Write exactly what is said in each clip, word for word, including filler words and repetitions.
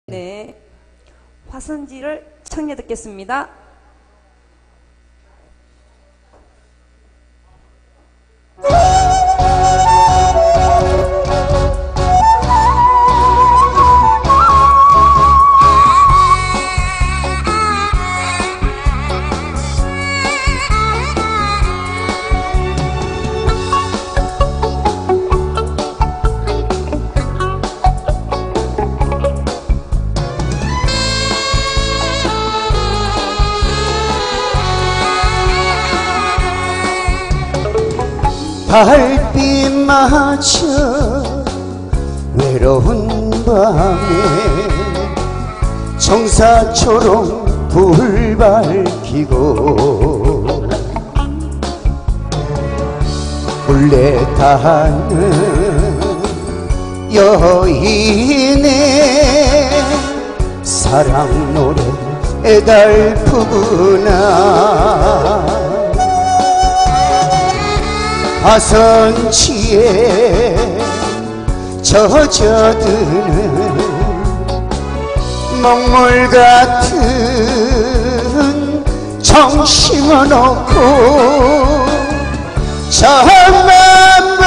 네, 화선지를 청해 듣겠습니다. 달빛마저 외로운 밤에 정사초롱 불 밝히고 굴레 타는 여인의 사랑 노래 애달프구나. 화선지에 젖어드는 먹물 같은 정심을 놓고 저만만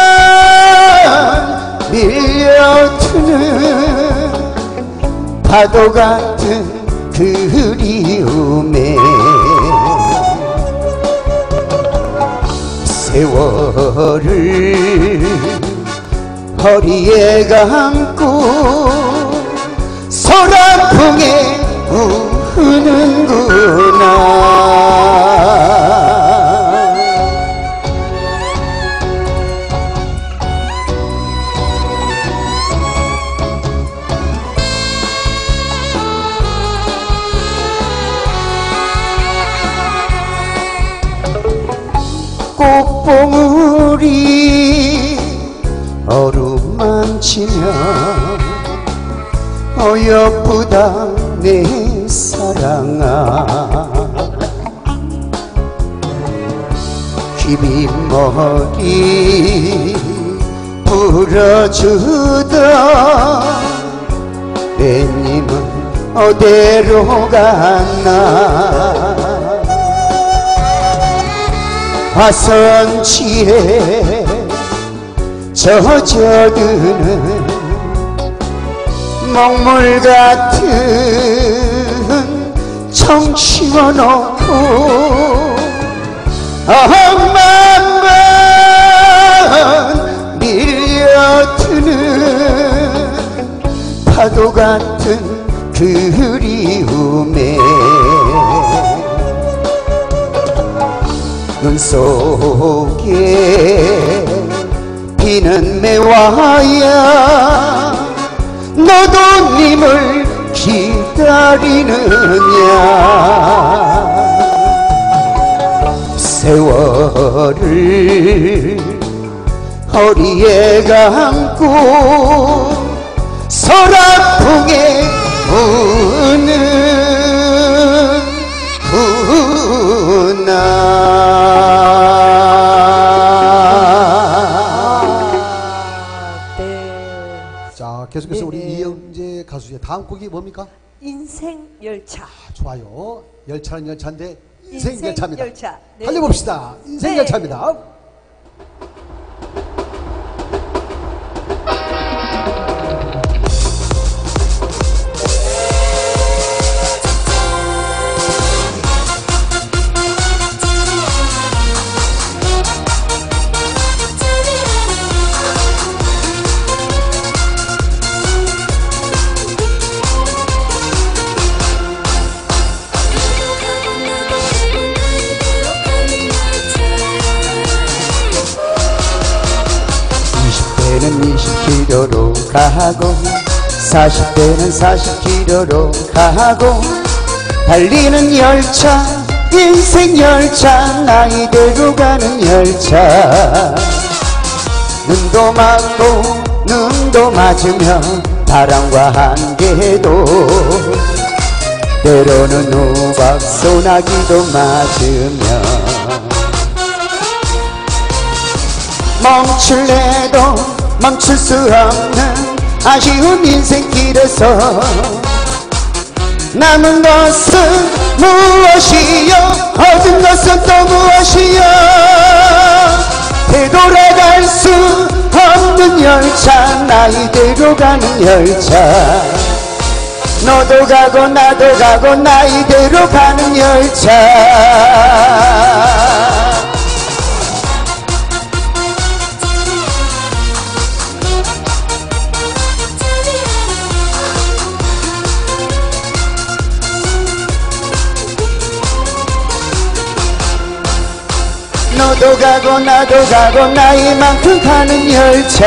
밀려드는 파도 같은 그리움에 세월을 허리에 감고 소란풍에 우는구나. 꽃봉우리 어루만지면 어여쁘다 내 사랑아. 휘빈머리 불어주던 애님은 어디로 갔나. 화선지에 젖어드는 먹물 같은 정심을 놓고 엄마만 밀려드는 파도 같은 그리움에 눈 속에 피는 매화야 너도 님을 기다리느냐. 세월을 허리에 감고 소란풍에 우는구나. 계속해서 네네. 우리 이영재 가수의 다음 곡이 뭡니까? 인생열차. 아, 좋아요. 열차는 열차인데 인생, 인생 열차입니다. 열차. 네. 달려봅시다. 인생 네. 열차입니다. 이십 킬로미터로 가고 사십 대는 사십 킬로미터로 가고 달리는 열차 인생 열차 나이대로 가는 열차. 눈도 맞고 눈도 맞으며 바람과 한계도 때로는 우박 소나기도 맞으며 멈출래도 멈출 수 없는 아쉬운 인생길에서 남은 것은 무엇이요 얻은 것은 또 무엇이요 되돌아갈 수 없는 열차 나이대로 가는 열차 너도 가고 나도 가고 나이대로 가는 열차 너도 가고 나도 가고 나이만큼 가는 열차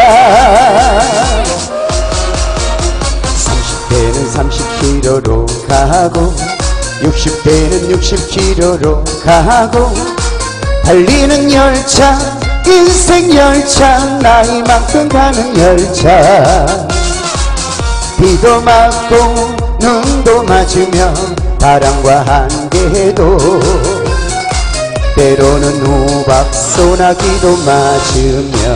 삼십 대는 삼십 킬로미터로 가고 육십 대는 육십 킬로미터로 가고 달리는 열차 인생 열차 나이만큼 가는 열차 비도 맞고 눈도 맞으며 바람과 한계도 때로는 우박 소나기도 맞으며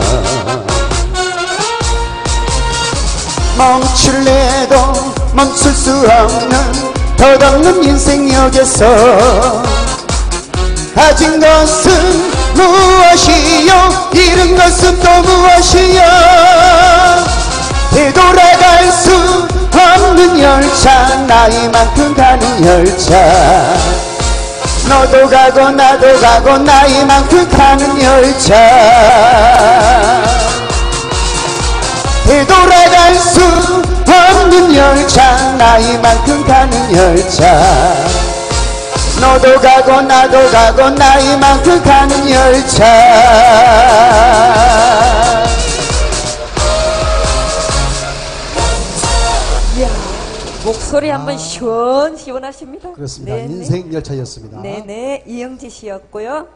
멈출래도 멈출 수 없는 덧없는 인생역에서 가진 것은 무엇이요 잃은 것은 또 무엇이요 되돌아갈 수 없는 열차 나이만큼 가는 열차 너도 가고 나도 가고 나이만큼 가는 열차 되돌아갈 수 없는 열차 나이만큼 가는 열차 너도 가고 나도 가고 나이만큼 가는 열차 이야, 목소리 한번 시원시원하십니다. 그렇습니다. 네네. 인생 열차였습니다. 네네, 이영지 씨였고요.